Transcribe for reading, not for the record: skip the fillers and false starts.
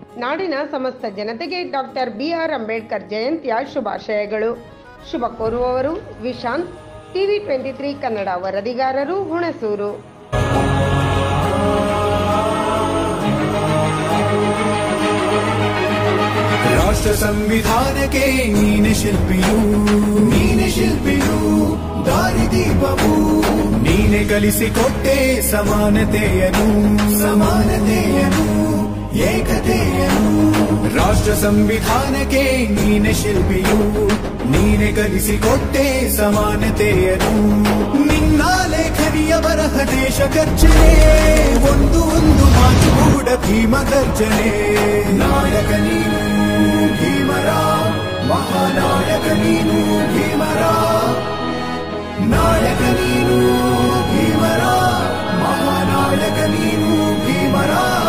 ನಾಡಿನ ಸಮಸ್ತ ಜನತೆಗೆ ಡಾಕ್ಟರ್ BR ಅಂಬೇಡ್ಕರ್ ಜಯಂತಿಯ ಶುಭಾಶಯಗಳು. ಶುಭ ಕೋರುವವರು ವಿಶಾಂತ್, TV23 ಕನ್ನಡ ವರದಿಗಾರರು, ಹುಣಸೂರು. ರಾಷ್ಟ್ರ ಸಂವಿಧಾನಕ್ಕೆ ನೀನೆ ಶಿಲ್ಪಿಯು ದಾರಿದೀಪವು ನೀನೆ ಕಲಿಸಿಕೊಟ್ಟೆ ಸಮಾನತೆಯನು ಏಕತೆಯನು. ರಾಷ್ಟ್ರ ಸಂವಿಧಾನಕ್ಕೆ ನೀನೆ ಶಿಲ್ಪಿಯು ನೀನೆ ಕಲಿಸಿಕೊಟ್ಟೆ ಸಮಾನತೆಯನು. ನಿನ್ನ ಲೇಖನಿಯ ಬರಹ ದೇಶ ಗರ್ಜನೆ, ಒಂದು ಮಾತು ಕೂಡ ಭೀಮ ಗರ್ಜನೆ. ನಾಯಕ ನೀನು ಭೀಮರ, ಮಹಾನಾಯಕ ನೀನು ಭೀಮರ. ನಾಯಕ ನೀನು ಭೀಮರ, ಮಹಾನಾಯಕ ನೀನು ಭೀಮರ.